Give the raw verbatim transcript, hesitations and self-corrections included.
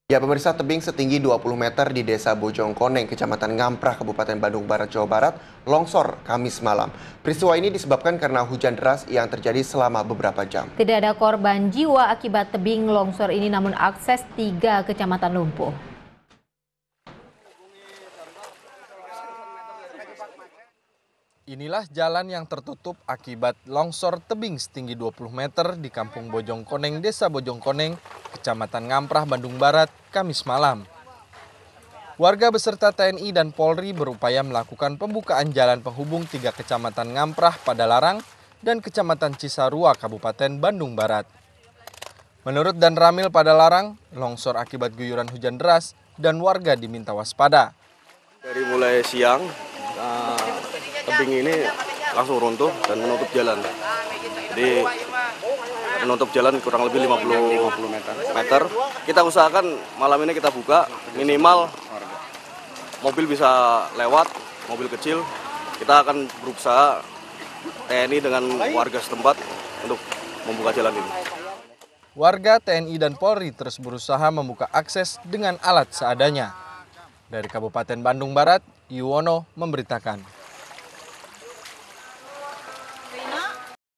Ya, pemirsa, tebing setinggi dua puluh meter di Desa Bojongkoneng, Kecamatan Ngamprah, Kabupaten Bandung Barat, Jawa Barat, longsor Kamis malam. Peristiwa ini disebabkan karena hujan deras yang terjadi selama beberapa jam. Tidak ada korban jiwa akibat tebing longsor ini, namun akses tiga kecamatan lumpuh. Inilah jalan yang tertutup akibat longsor tebing setinggi dua puluh meter di Kampung Bojongkoneng, Desa Bojongkoneng, Kecamatan Ngamprah, Bandung Barat, Kamis malam. Warga beserta T N I dan Polri berupaya melakukan pembukaan jalan penghubung tiga Kecamatan Ngamprah, Padalarang, dan Kecamatan Cisarua, Kabupaten Bandung Barat. Menurut Dan Ramil Padalarang, longsor akibat guyuran hujan deras dan warga diminta waspada. Dari mulai siang, uh, tebing ini langsung runtuh dan menutup jalan. Jadi menutup jalan kurang lebih lima puluh meter. Kita usahakan malam ini kita buka, minimal mobil bisa lewat, mobil kecil. Kita akan berusaha T N I dengan warga setempat untuk membuka jalan ini. Warga, T N I dan Polri terus berusaha membuka akses dengan alat seadanya. Dari Kabupaten Bandung Barat, Yuwono memberitakan.